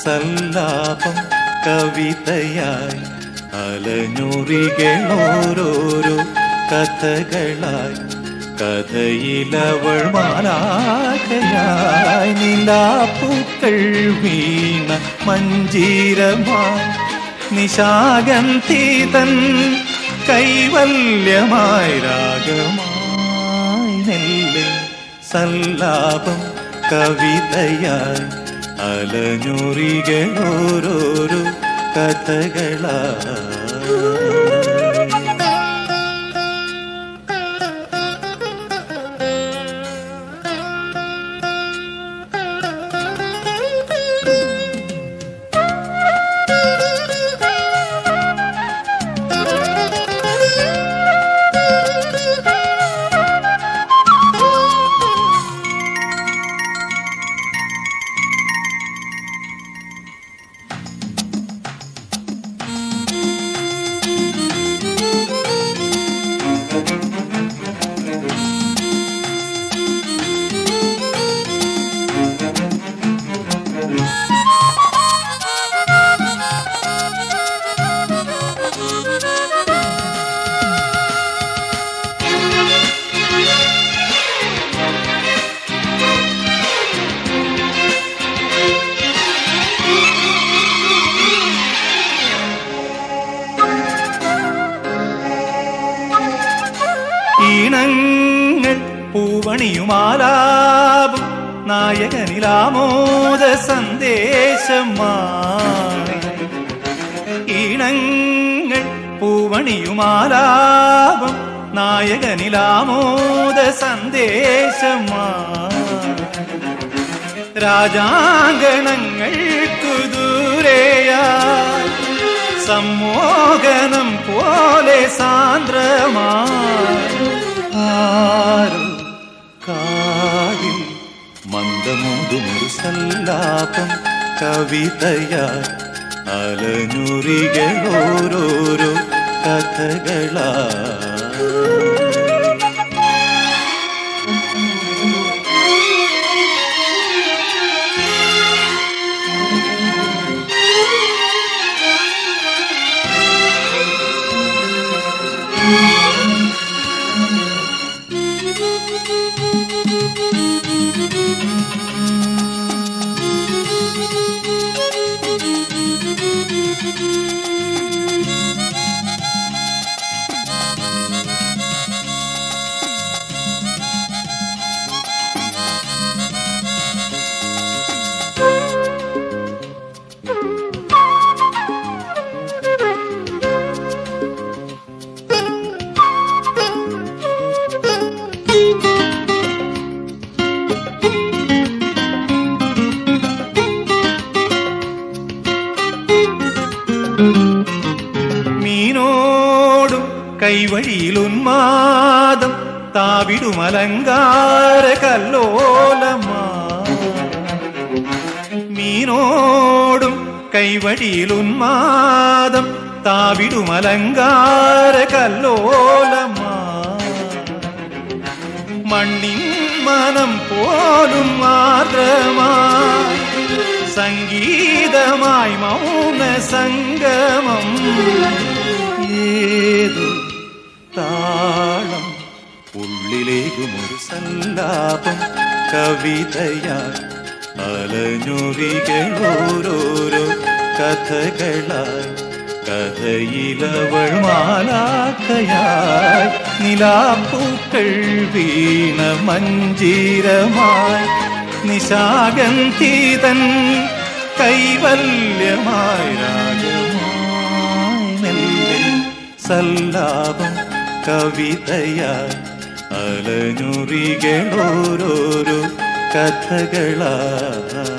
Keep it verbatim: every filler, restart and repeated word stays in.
സല്ലാപം കവിതയായി അലഞ്ഞുറികളോരോരോ കഥകളായി കഥയിലവൾ മാലാഖയായി നിലാപ്പൂക്കൾ വീണ മഞ്ജീരമായി നിശാഗന്ധിതൻ കൈവല്യമായി രാഗമായി നെല്ല് സല്ലാപം കവിതയായി അലഞ്ഞുറികളോരോരോ കഥകളായി. ഈണങ്ങൾ പൂവണിയുമാലാപം നായകനിലാമോദ സന്ദേശമായി. ഈണങ്ങൾ പൂവണിയുമാലാപം നായകനിലാമോദ സന്ദേശമായി. രാജാങ്കണങ്ങൾക്കു ദൂരെയായി സമ്മോഹനം പോലെ സാന്ദ്രമായി ആരോ കാതിൽ മന്ദമോതുമൊരു സല്ലാപം കവിതയായി അലഞ്ഞുറികളോരോരോ കഥകളായി. മീനോടും കൈവഴിയിൽ ഉന്മാദം താവിടുമലങ്കാര കല്ലോലമാ. മീനോടും കൈവഴിയിൽ ഉന്മാദം താവിടുമലങ്കാര കല്ലോലമാ. മണ്ണിൻ മനം പോലും ആർദ്രമായി സംഗീതമായി മൗന സംഗമം. ഏതു താളം ഉള്ളിലേക്കുമൊരു സല്ലാപം കവിതയായി അലഞ്ഞുറികളോരോരോ കഥകളായി കഥയിലവൾ മാലാഖയായി നിലാപ്പൂക്കൾ വീണ മഞ്ജീരമായി നിശാഗന്ധിതൻ കൈവല്യമായി രാഗമായി മെല്ലെ സല്ലാപം കവിതയായി അലഞ്ഞുറികളോരോരോ കഥകളായി.